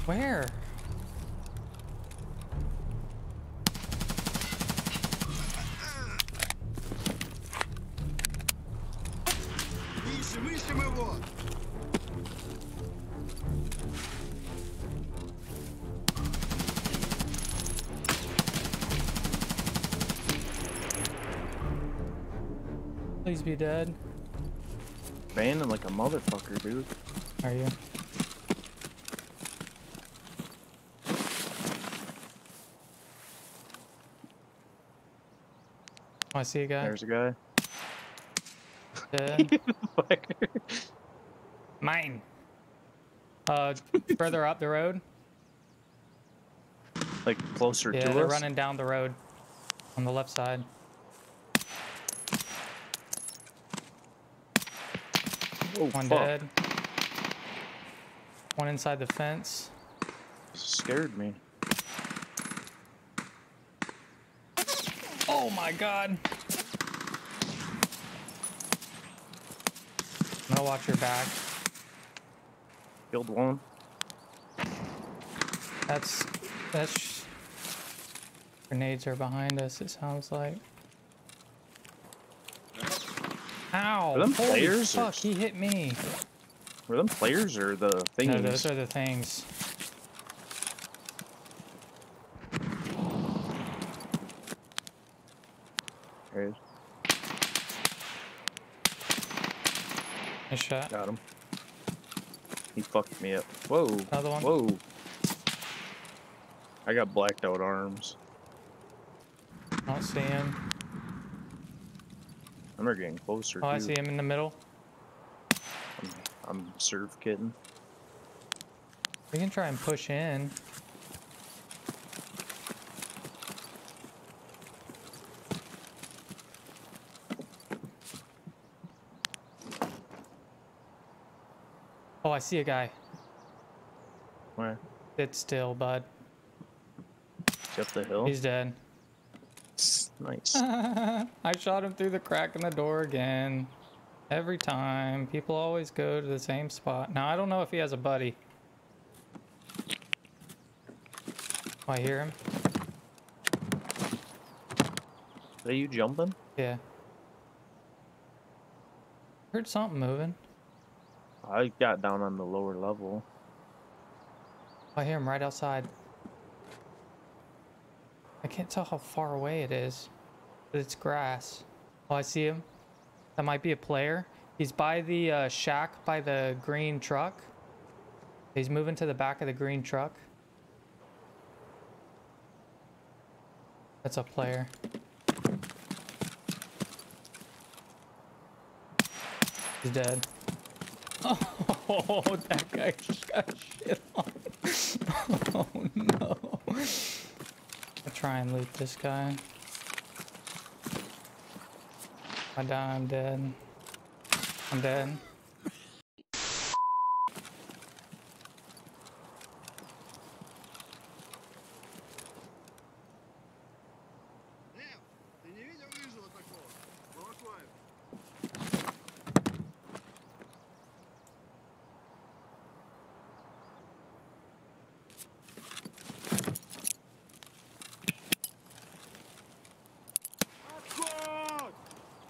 Where? Please be dead. Banding like a motherfucker, dude. Are you? Oh, I see a guy. There's a guy. Dead. Mine. Further up the road. Like closer Yeah, to they're us. running down the road on the left side. Oh, One fuck. dead. One inside the fence. Scared me. Oh my god. I'm gonna watch your back. Killed one. That's grenades are behind us, it sounds like. Ow! Are them Holy players fuck, he hit me. Were them players or the thingies? No, those are the things. There he is. Nice shot. Got him. He fucked me up. Whoa. Another one. Whoa. I got blacked out arms. I don't see him. And they're getting closer. Oh, I too. see him in the middle. I'm surf kidding. We can try and push in. Oh, I see a guy. Where? Sit still, bud. Is he up the hill? He's dead. Nice. I shot him through the crack in the door again. Every time. People always go to the same spot. Now, I don't know if he has a buddy. Oh, I hear him. Are you jumping? Yeah. Heard something moving. I got down on the lower level. I hear him right outside. I can't tell how far away it is, but it's grass. Oh, I see him. That might be a player. He's by the shack by the green truck. He's moving to the back of the green truck. That's a player. He's dead. Oh, that guy just got shit on. Oh no. I'll try and loot this guy. If I die, I'm dead. I'm dead. Ты не видел рыжего такого? Балаклаве. Отход!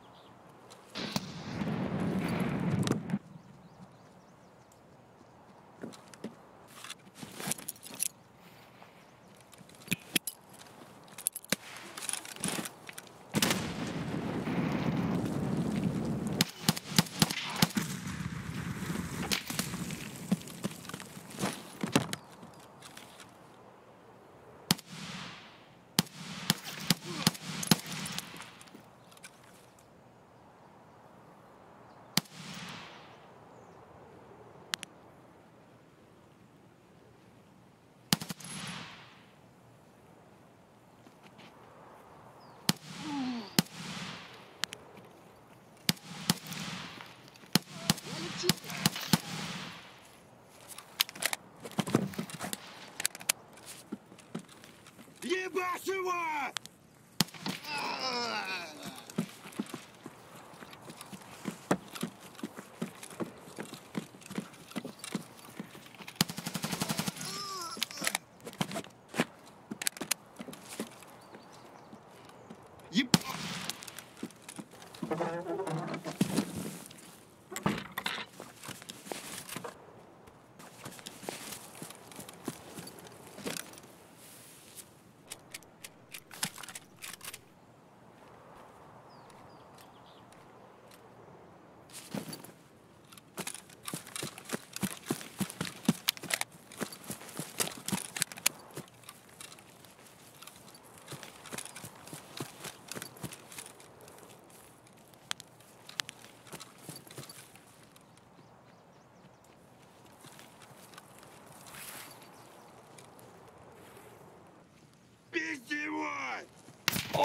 Ебашь его!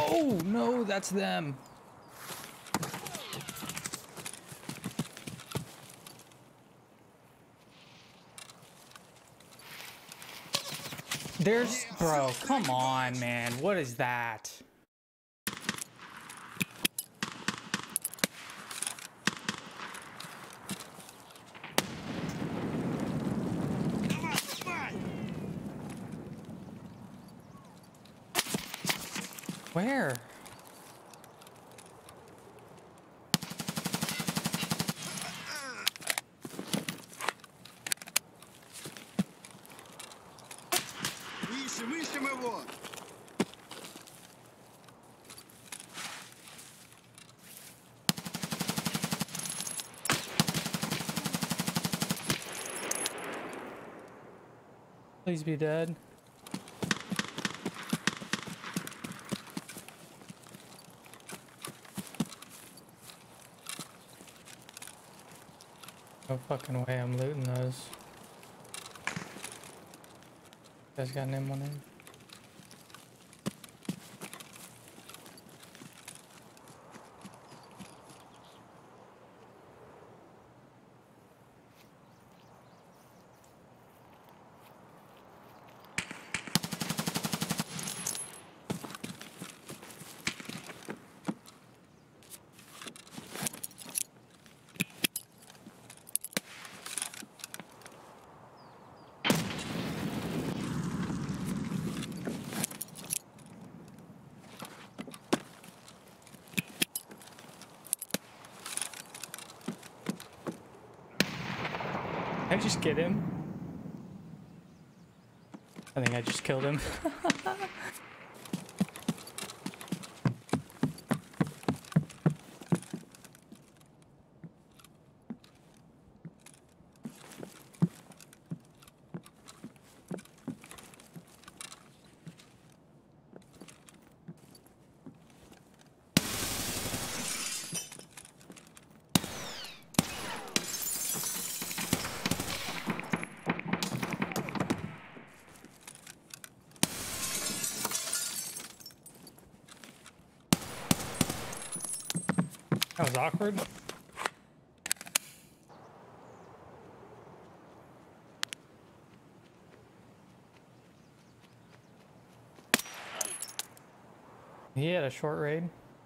Oh, no, that's them. There's, bro, come on, man. What is that? Where? Ищем его! Please be dead. No fucking way I'm looting those. You guys got an M1 in? Did I just get him? I think I just killed him. That was awkward. He had a short raid.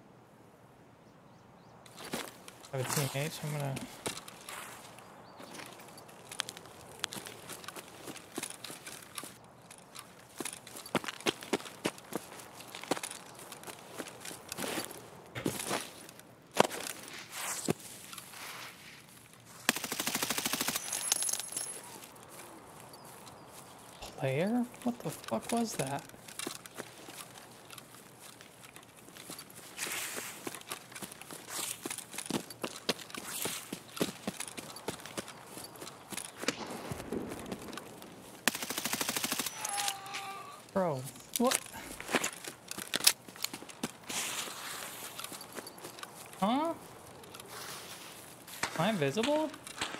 I have a teammate, so I'm gonna... Player? What the fuck was that? Bro, what? Huh? Am I invisible?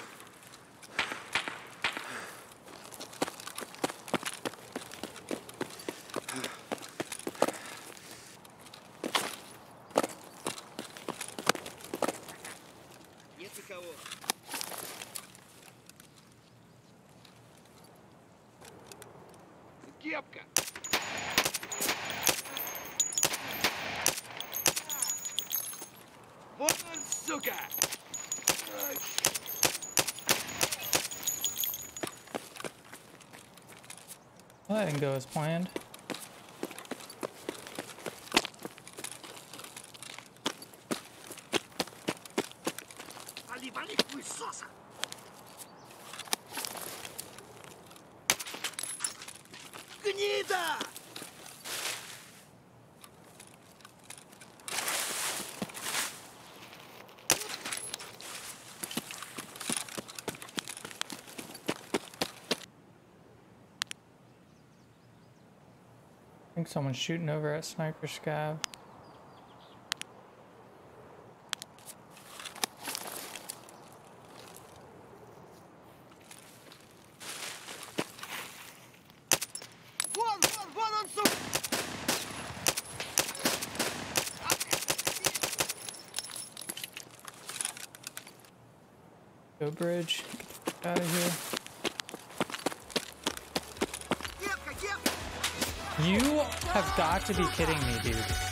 Нет никого. Кепка! Вот он, сука! Well, that didn't go as planned. Вали, вали, хуесоса! Гнида! I think someone's shooting over at Sniper Scav. Вон он, сука! Go bridge. Get the fuck out of here. You have got to be kidding me, dude.